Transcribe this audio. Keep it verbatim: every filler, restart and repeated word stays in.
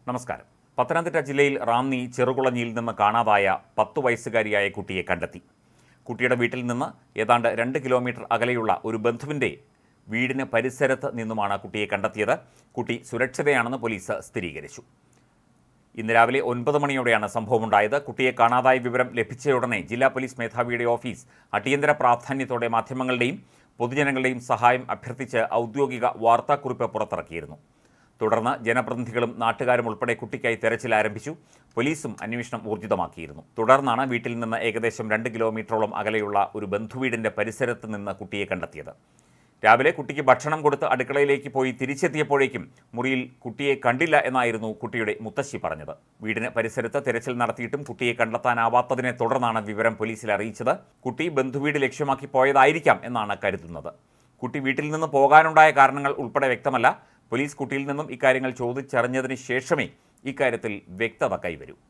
നമസ്കാരം. പത്തനംതിട്ട ജില്ലയിൽ റാന്നി ചെറുകുളഞ്ഞിയിൽ നിന്ന് കാണാതായ പത്തു വയസ്സുകാരിയായ കുട്ടിയെ കണ്ടെത്തി. കുട്ടിയുടെ വീട്ടിൽ നിന്ന് ഏതാണ്ട് രണ്ട് കിലോമീറ്റർ അകലെയുള്ള ഒരു ബന്ധുവിൻ്റെ വീടിന് പരിസരത്ത് നിന്നുമാണ് കുട്ടിയെ കണ്ടെത്തിയത്. കുട്ടി സുരക്ഷിതയാണെന്ന് പോലീസ് സ്ഥിരീകരിച്ചു. ഇന്ന് രാവിലെ ഒൻപത് മണിയോടെയാണ് സംഭവമുണ്ടായത്. കുട്ടിയെ കാണാതായ വിവരം ലഭിച്ചയുടനെ ജില്ലാ പോലീസ് മേധാവിയുടെ ഓഫീസ് അടിയന്തര പ്രാധാന്യത്തോടെ മാധ്യമങ്ങളുടെയും പൊതുജനങ്ങളുടെയും സഹായം അഭ്യർത്ഥിച്ച് ഔദ്യോഗിക വാർത്താക്കുറിപ്പ് പുറത്തിറക്കിയിരുന്നു. തുടർന്ന് ജനപ്രതിനിധികളും നാട്ടുകാരും ഉൾപ്പെടെ കുട്ടിക്കായി തെരച്ചിൽ ആരംഭിച്ചു. പോലീസും അന്വേഷണം ഊർജിതമാക്കിയിരുന്നു. തുടർന്നാണ് വീട്ടിൽ നിന്ന് ഏകദേശം രണ്ട് കിലോമീറ്ററോളം അകലെയുള്ള ഒരു ബന്ധുവീടിൻ്റെ പരിസരത്ത് നിന്ന് കുട്ടിയെ കണ്ടെത്തിയത്. രാവിലെ കുട്ടിക്ക് ഭക്ഷണം കൊടുത്ത് അടുക്കളയിലേക്ക് പോയി തിരിച്ചെത്തിയപ്പോഴേക്കും മുറിയിൽ കുട്ടിയെ കണ്ടില്ല എന്നായിരുന്നു കുട്ടിയുടെ മുത്തശ്ശി പറഞ്ഞത്. വീടിന് പരിസരത്ത് തെരച്ചിൽ നടത്തിയിട്ടും കുട്ടിയെ കണ്ടെത്താനാവാത്തതിനെ തുടർന്നാണ് വിവരം പോലീസിൽ അറിയിച്ചത്. കുട്ടി ബന്ധുവീട് ലക്ഷ്യമാക്കി പോയതായിരിക്കാം എന്നാണ് കരുതുന്നത്. കുട്ടി വീട്ടിൽ നിന്ന് പോകാനുണ്ടായ കാരണങ്ങൾ ഉൾപ്പെടെ വ്യക്തമല്ല. പോലീസ് കുട്ടിയിൽ നിന്നും ഇക്കാര്യങ്ങൾ ചോദിച്ചറിഞ്ഞതിന് ശേഷമേ ഇക്കാര്യത്തിൽ വ്യക്തത കൈവരൂ.